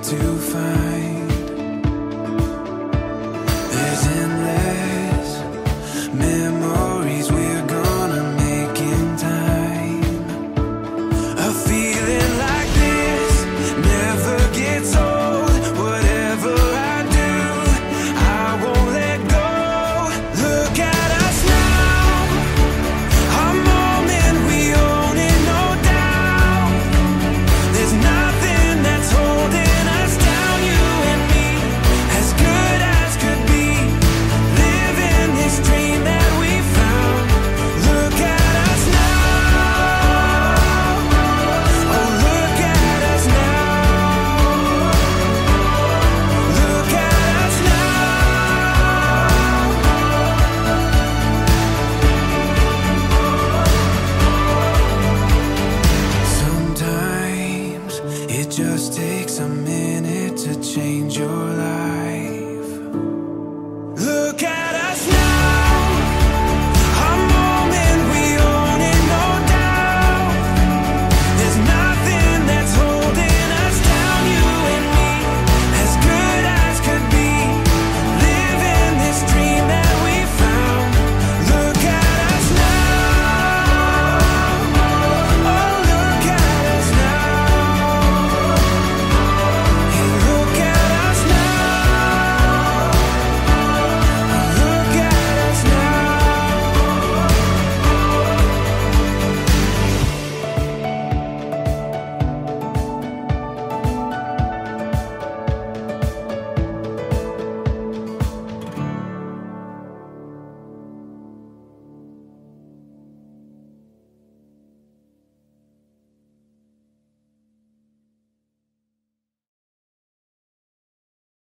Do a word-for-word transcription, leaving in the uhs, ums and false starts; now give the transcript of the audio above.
to find. There's endless memories we're gonna make in time. A feeling like this never gets old. Whatever I do, I won't let go. Look at us now, a moment we own it, no doubt. There's nothing that's holding us down, you and me, as good as could be. Living this dream that we found. Look at us now, oh look at us now. Look at us now. Sometimes it just takes a minute to change your